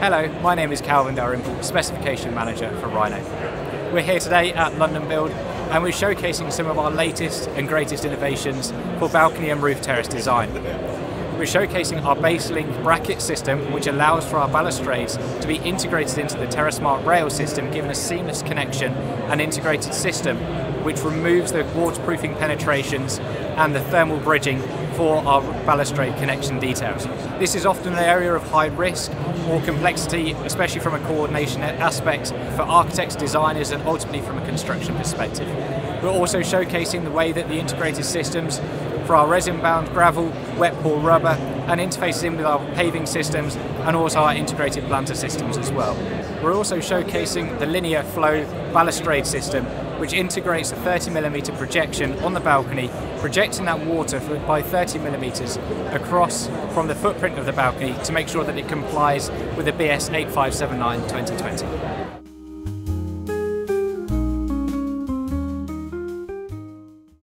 Hello, my name is Calvin Dalrymple, Specification Manager for Ryno. We're here today at London Build and we're showcasing some of our latest and greatest innovations for balcony and roof terrace design. We're showcasing our base-link bracket system, which allows for our balustrades to be integrated into the TerraSmart rail system, giving a seamless connection and integrated system which removes the waterproofing penetrations and the thermal bridging for our balustrade connection details. This is often an area of high risk or complexity, especially from a coordination aspect for architects, designers, and ultimately from a construction perspective. We're also showcasing the way that the integrated systems for our resin-bound gravel, wet pour rubber, and interfaces in with our paving systems and also our integrated planter systems as well. We're also showcasing the linear flow balustrade system, which integrates a 30mm projection on the balcony, projecting that water by 30mm across from the footprint of the balcony to make sure that it complies with the BS 8579 2020.